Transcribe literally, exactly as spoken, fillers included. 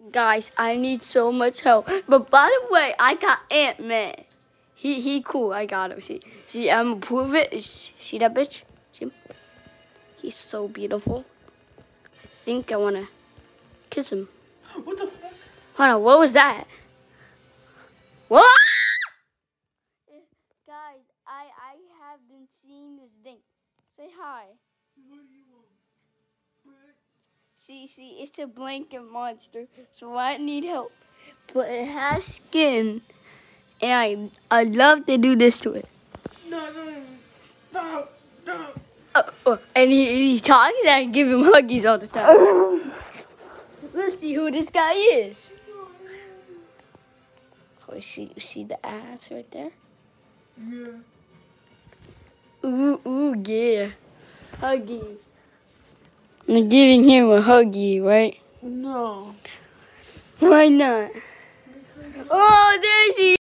Guys, I need so much help. But by the way, I got Ant-Man. He he cool. I got him. See, see, I'm gonna prove it. See that bitch? See him? He's so beautiful. I think I wanna kiss him. What the fuck? Hold on, what was that? What? Guys, I I have been seeing this thing. Say hi. What do you want? See, see, it's a blanket monster, so I need help. But it has skin, and I I love to do this to it. No, no, no, no. Uh, uh, and he, he talks, and I give him huggies all the time. Let's see who this guy is. Oh, see, you see the ass right there? Yeah. Ooh, ooh, yeah. Huggy. I'm giving him a huggy, right? No. Why not?